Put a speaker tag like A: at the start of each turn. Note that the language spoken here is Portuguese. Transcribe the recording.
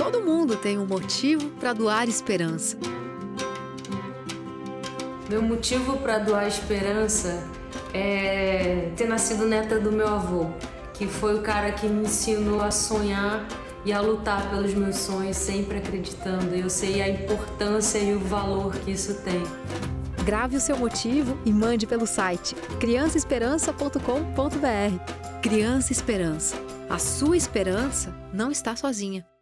A: Todo mundo tem um motivo para doar esperança.
B: Meu motivo para doar esperança é ter nascido neta do meu avô, que foi o cara que me ensinou a sonhar e a lutar pelos meus sonhos, sempre acreditando. Eu sei a importância e o valor que isso tem.
A: Grave o seu motivo e mande pelo site criançaesperança.com.br. Criança Esperança. A sua esperança não está sozinha.